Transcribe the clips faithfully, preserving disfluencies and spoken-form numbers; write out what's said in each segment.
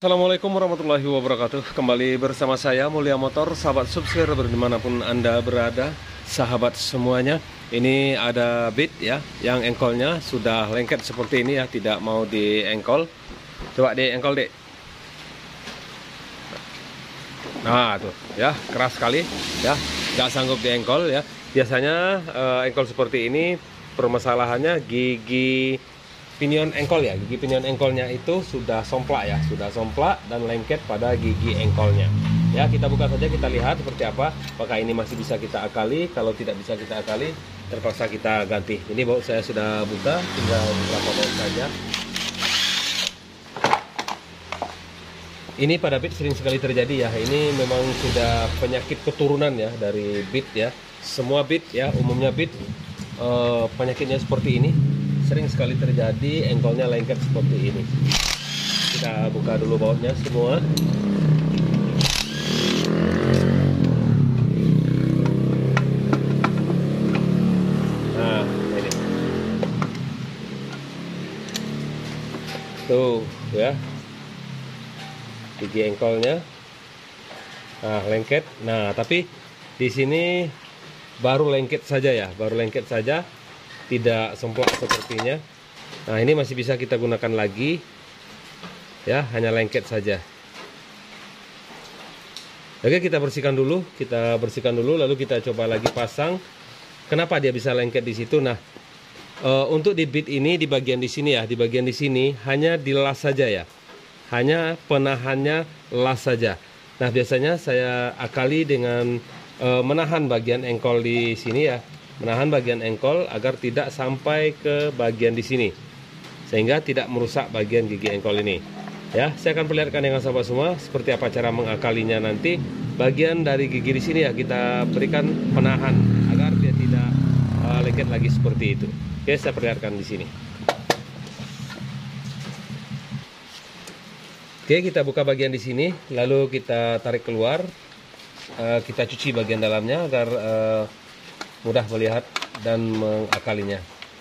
Assalamualaikum warahmatullahi wabarakatuh. Kembali bersama saya Mulia Motor, sahabat subscriber dimanapun Anda berada, sahabat semuanya. Ini ada Beat ya, yang engkolnya sudah lengket seperti ini ya, tidak mau diengkol. Coba diengkol dek. Nah tuh ya, keras sekali ya, nggak sanggup diengkol ya. Biasanya eh, engkol seperti ini permasalahannya gigi pinion engkol ya, gigi pinion engkolnya itu sudah somplak ya, sudah somplak dan lengket pada gigi engkolnya. Ya, kita buka saja, kita lihat seperti apa. Apakah ini masih bisa kita akali? Kalau tidak bisa kita akali, terpaksa kita ganti. Ini baut saya sudah buka, tinggal beberapa baut saja. Ini pada Beat sering sekali terjadi ya. Ini memang sudah penyakit keturunan ya dari Beat ya. Semua Beat ya, umumnya Beat eh, penyakitnya seperti ini. Sering sekali terjadi engkolnya lengket seperti ini. Kita buka dulu bautnya semua. Nah ini tuh ya, gigi engkolnya nah lengket. Nah tapi di sini baru lengket saja ya, baru lengket saja, tidak somplak sepertinya. Nah ini masih bisa kita gunakan lagi ya, hanya lengket saja. Oke, kita bersihkan dulu, kita bersihkan dulu lalu kita coba lagi pasang. Kenapa dia bisa lengket di situ? Nah e, untuk di Beat ini di bagian di sini ya, di bagian di sini hanya dilas saja ya, hanya penahannya las saja. Nah biasanya saya akali dengan e, menahan bagian engkol di sini ya, menahan bagian engkol agar tidak sampai ke bagian di sini, sehingga tidak merusak bagian gigi engkol ini. Ya, saya akan perlihatkan dengan sahabat semua seperti apa cara mengakalinya nanti. Bagian dari gigi di sini ya kita berikan penahan agar dia tidak uh, lengket lagi seperti itu. Oke, saya perlihatkan di sini. Oke, kita buka bagian di sini, lalu kita tarik keluar. Uh, kita cuci bagian dalamnya agar uh, mudah melihat dan mengakalinya.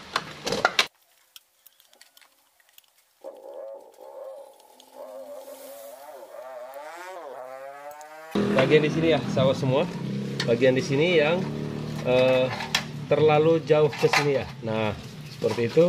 Bagian di sini ya, sahabat semua. Bagian di sini yang eh, terlalu jauh ke sini ya. Nah, seperti itu.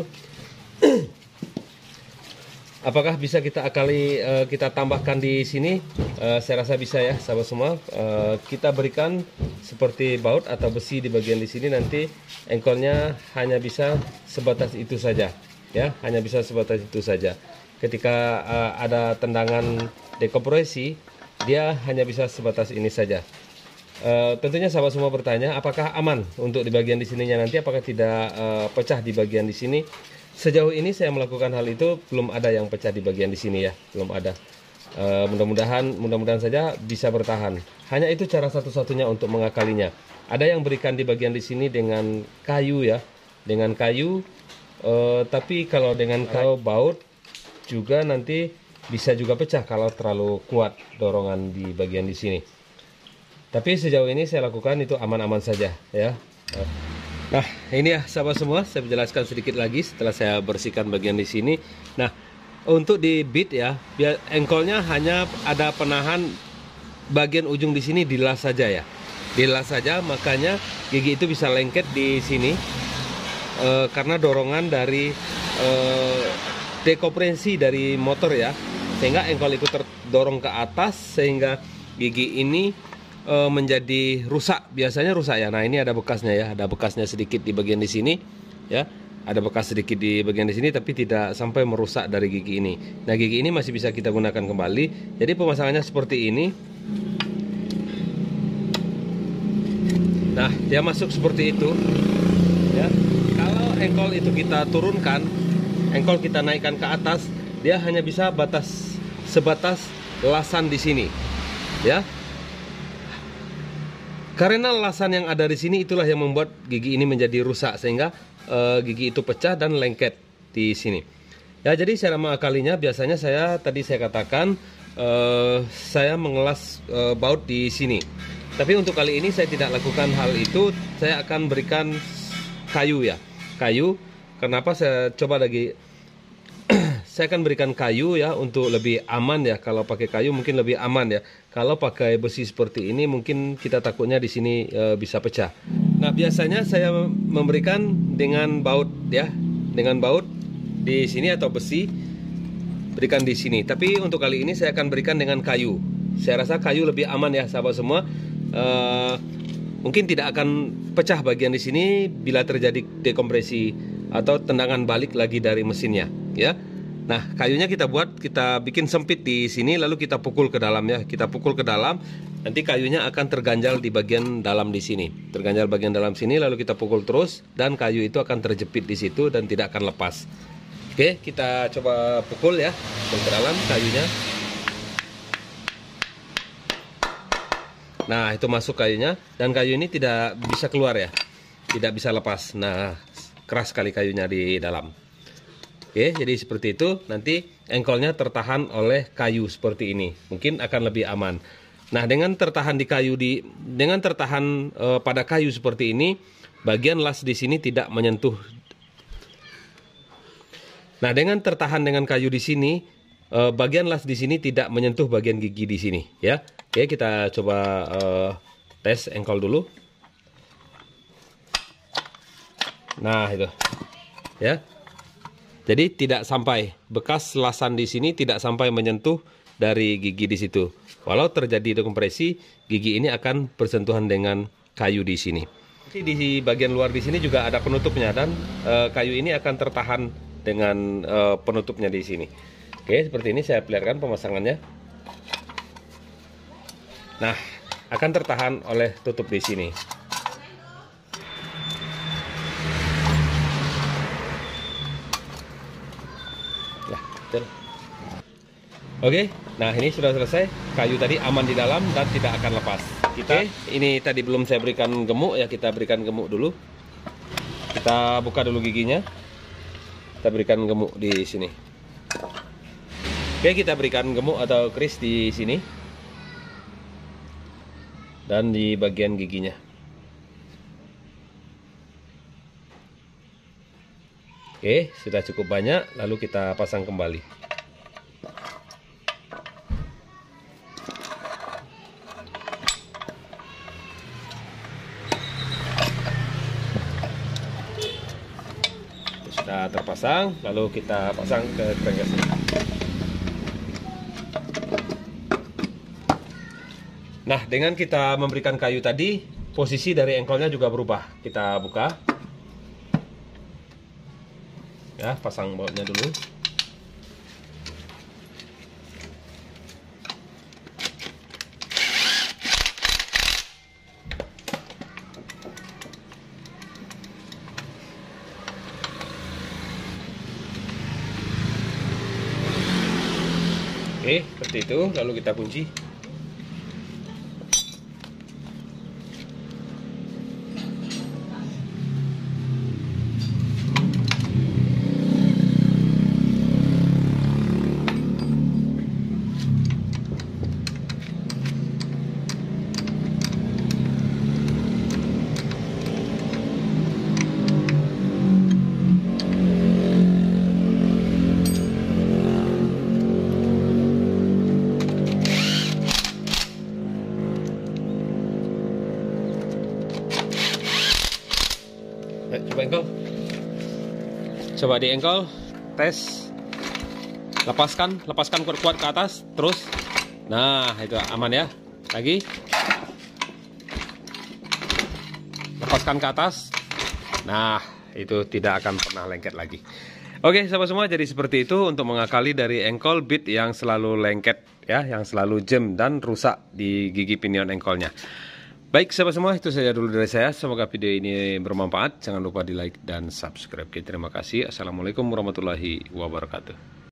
Apakah bisa kita akali, eh, kita tambahkan di sini? Eh, saya rasa bisa ya, sahabat semua. Eh, kita berikan seperti baut atau besi di bagian di sini, nanti engkolnya hanya bisa sebatas itu saja ya, hanya bisa sebatas itu saja. Ketika uh, ada tendangan dekompresi, dia hanya bisa sebatas ini saja. Uh, tentunya sahabat semua bertanya, apakah aman untuk di bagian di sininya nanti, apakah tidak uh, pecah di bagian di sini? Sejauh ini saya melakukan hal itu belum ada yang pecah di bagian di sini ya, belum ada. Uh, mudah-mudahan mudah-mudahan saja bisa bertahan. Hanya itu cara satu-satunya untuk mengakalinya. Ada yang berikan di bagian di sini dengan kayu ya, dengan kayu. Uh, tapi kalau dengan kayu baut juga nanti bisa juga pecah kalau terlalu kuat dorongan di bagian di sini. Tapi sejauh ini saya lakukan itu aman-aman saja ya. Nah ini ya sahabat semua, saya menjelaskan sedikit lagi setelah saya bersihkan bagian di sini. Nah untuk di Beat ya, biar engkolnya hanya ada penahan bagian ujung di sini, dilas saja ya, dilas saja, makanya gigi itu bisa lengket di sini e, karena dorongan dari e, dekompresi dari motor ya, sehingga engkol ikut terdorong ke atas sehingga gigi ini e, menjadi rusak, biasanya rusak ya. Nah ini ada bekasnya ya, ada bekasnya sedikit di bagian di sini ya. Ada bekas sedikit di bagian di sini, tapi tidak sampai merusak dari gigi ini. Nah gigi ini masih bisa kita gunakan kembali. Jadi pemasangannya seperti ini. Nah dia masuk seperti itu ya. Kalau engkol itu kita turunkan, engkol kita naikkan ke atas, dia hanya bisa batas sebatas lasan di sini ya. Karena lasan yang ada di sini itulah yang membuat gigi ini menjadi rusak, sehingga Uh, gigi itu pecah dan lengket di sini. Ya, jadi cara mengakalinya biasanya saya tadi saya katakan uh, saya mengelas uh, baut di sini. Tapi untuk kali ini saya tidak lakukan hal itu. Saya akan berikan kayu ya, kayu. Kenapa saya coba lagi saya akan berikan kayu ya untuk lebih aman ya. Kalau pakai kayu mungkin lebih aman ya. Kalau pakai besi seperti ini mungkin kita takutnya di sini e, bisa pecah. Nah, biasanya saya memberikan dengan baut ya, dengan baut di sini atau besi, berikan di sini. Tapi untuk kali ini saya akan berikan dengan kayu. Saya rasa kayu lebih aman ya sahabat semua. E, mungkin tidak akan pecah bagian di sini bila terjadi dekompresi atau tendangan balik lagi dari mesinnya ya. Nah, kayunya kita buat, kita bikin sempit di sini, lalu kita pukul ke dalam ya. Kita pukul ke dalam, nanti kayunya akan terganjal di bagian dalam di sini. Terganjal bagian dalam sini, lalu kita pukul terus, dan kayu itu akan terjepit di situ dan tidak akan lepas. Oke, kita coba pukul ya, pukul ke dalam kayunya. Nah, itu masuk kayunya, dan kayu ini tidak bisa keluar ya, tidak bisa lepas. Nah, keras sekali kayunya di dalam. Oke, jadi seperti itu. Nanti engkolnya tertahan oleh kayu seperti ini. Mungkin akan lebih aman. Nah, dengan tertahan di kayu di dengan tertahan e, pada kayu seperti ini, bagian las di sini tidak menyentuh. Nah, dengan tertahan dengan kayu di sini, e, bagian las di sini tidak menyentuh bagian gigi di sini, ya. Oke, kita coba e, tes engkol dulu. Nah, itu. Ya. Jadi tidak sampai bekas lasan di sini tidak sampai menyentuh dari gigi di situ. Walau terjadi dekompresi, gigi ini akan bersentuhan dengan kayu di sini. Nanti di bagian luar di sini juga ada penutupnya, dan e, kayu ini akan tertahan dengan e, penutupnya di sini. Oke, seperti ini saya perlihatkan pemasangannya. Nah, akan tertahan oleh tutup di sini. Oke, nah ini sudah selesai. Kayu tadi aman di dalam dan tidak akan lepas. Kita Oke, ini tadi belum saya berikan gemuk ya, kita berikan gemuk dulu. Kita buka dulu giginya. Kita berikan gemuk di sini. Oke, kita berikan gemuk atau kris di sini. Dan di bagian giginya. Oke, sudah cukup banyak, lalu kita pasang kembali. Sudah terpasang, lalu kita pasang ke crankcase. Nah, dengan kita memberikan kayu tadi, posisi dari engkolnya juga berubah. Kita buka. Ya, pasang bautnya dulu. Oke, seperti itu. Lalu kita kunci. Coba engkol, coba di engkol, tes, lepaskan, lepaskan kuat-kuat ke atas, terus, nah itu aman ya, lagi, lepaskan ke atas, nah itu tidak akan pernah lengket lagi. Oke sahabat semua, jadi seperti itu untuk mengakali dari engkol bit yang selalu lengket ya, yang selalu jem dan rusak di gigi pinion engkolnya. Baik sahabat semua, itu saja dulu dari saya. Semoga video ini bermanfaat. Jangan lupa di like dan subscribe. Oke, terima kasih. Assalamualaikum warahmatullahi wabarakatuh.